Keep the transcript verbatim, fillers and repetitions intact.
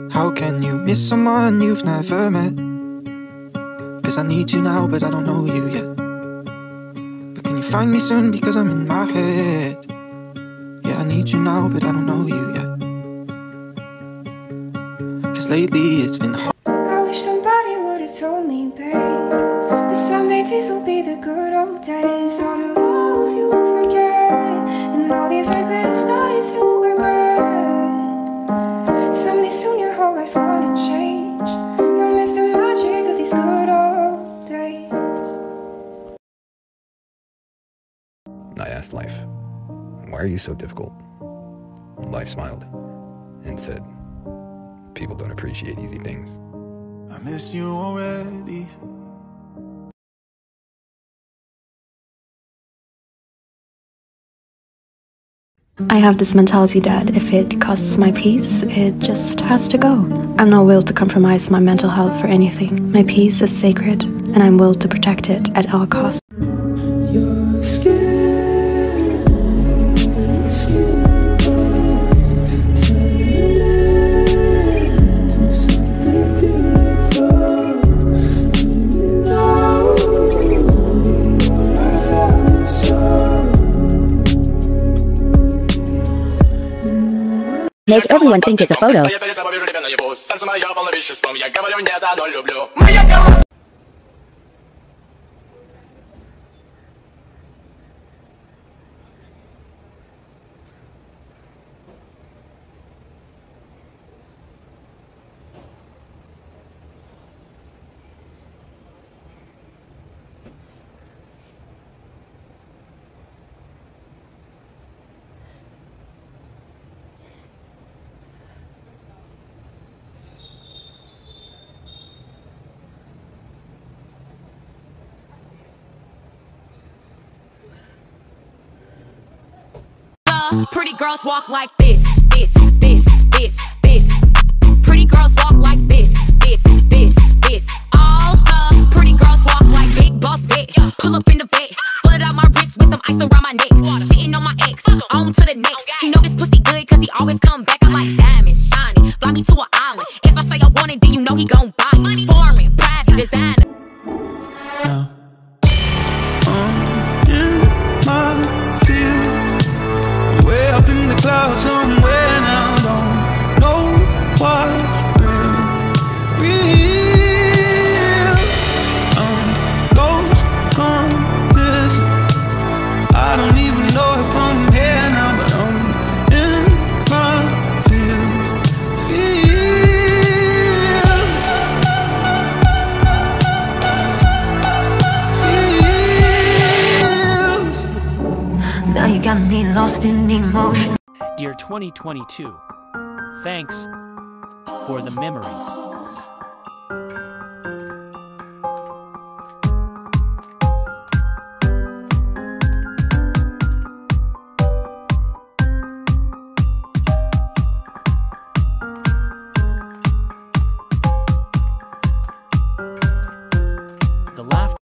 How can you miss someone you've never met? Cause I need you now, but I don't know you yet. But can you find me soon, because I'm in my head? Yeah, I need you now, but I don't know you yet. Cause lately it's been hard. I wish somebody would've told me, babe, that someday these will be the good old days. All the love you will forget, and all these reckless nights you will regret. Someday soon your whole life's gonna change. You'll miss the magic of these good old days. I asked Life, "Why are you so difficult?" Life smiled and said, "People don't appreciate easy things." I miss you already. I have this mentality that if it costs my peace, it just has to go. I'm not willed to compromise my mental health for anything. My peace is sacred, and I'm willed to protect it at all costs. Your skin, your skin. Make everyone think it's a photo. Pretty girls walk like this, this, this, this, this. Pretty girls walk like this, this, this, this. All the pretty girls walk like Big Boss Vic. Pull up in the vet, flood out my wrist with some ice around my neck. Shitting on my ex, on to the next. He know this pussy good cause he always come back. I'm like diamonds, shining, fly me to an island. If I say I want it, then you know he gon' buy it. Foreign, private, designer. Now, I'm in my field, way up in the clouds somewhere now. Don't know what's real, real. I'm lost, come listen. I don't even know if I'm here now, but I'm in my field, field, field. Now you got me lost in emotion. Dear twenty twenty-two, thanks for the memories.